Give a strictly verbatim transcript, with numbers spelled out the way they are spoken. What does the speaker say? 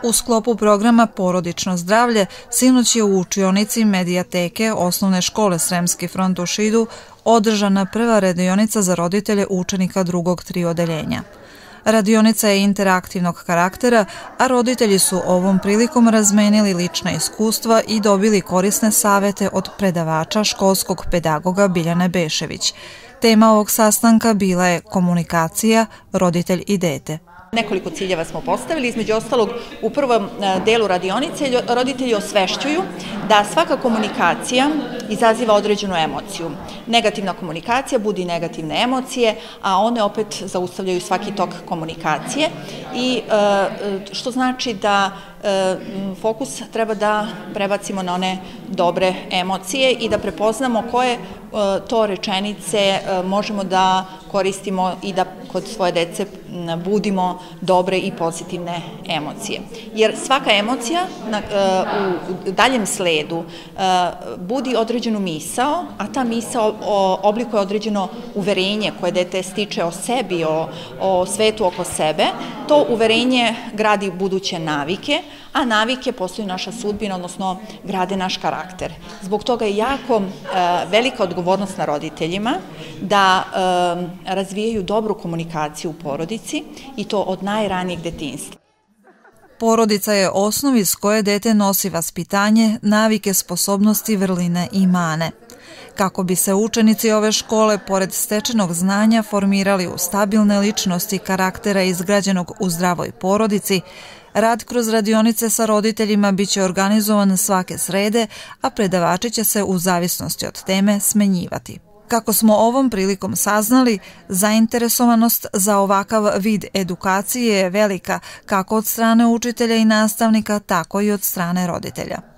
U sklopu programa Porodično zdravlje sinoć je u učionici Medijateke Osnovne škole Sremski front u Šidu održana prva radionica za roditelje učenika drugog tri odeljenja. Radionica je interaktivnog karaktera, a roditelji su ovom prilikom razmenili lična iskustva i dobili korisne savete od predavača školskog pedagoga Biljane Bešević. Tema ovog sastanka bila je komunikacija, roditelj i dete. Nekoliko ciljeva smo postavili, između ostalog u prvom delu radionice roditelji osvešćuju da svaka komunikacija izaziva određenu emociju. Negativna komunikacija budi negativne emocije, a one opet zaustavljaju svaki tok komunikacije, i što znači da fokus treba da prebacimo na one dobre emocije i da prepoznamo koje to rečenice možemo da koristimo i da kod svoje dece budimo dobre i pozitivne emocije. Jer svaka emocija u daljem sledu budi određenu misao, a ta misao oblikuje određeno uverenje koje dete stiče o sebi, o svetu oko sebe. To uverenje gradi buduće navike, a navike postaju naša sudbina, odnosno grade naš karakter. Zbog toga je jako velika odgovornost na roditeljima da razvijaju dobru komunikaciju u porodici, i to od najranijeg detinjstva. Porodica je osnov iz koje dete nosi vaspitanje, navike, sposobnosti, vrline i mane. Kako bi se učenici ove škole, pored stečenog znanja, formirali u stabilne ličnosti karaktera izgrađenog u zdravoj porodici, rad kroz radionice sa roditeljima biće organizovan svake srede, a predavači će se u zavisnosti od teme smenjivati. Kako smo ovom prilikom saznali, zainteresovanost za ovakav vid edukacije je velika kako od strane učitelja i nastavnika, tako i od strane roditelja.